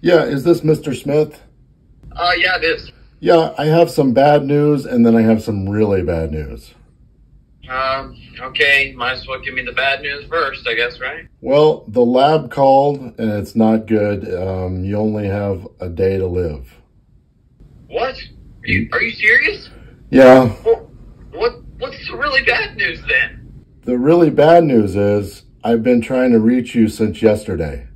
Yeah, is this Mr. Smith? Yeah, it is. Yeah, I have some bad news and then I have some really bad news. Okay, might as well give me the bad news first, I guess, right? Well, the lab called and it's not good. You only have a day to live. What? Are you serious? Yeah. Well, what's the really bad news then? The really bad news is I've been trying to reach you since yesterday.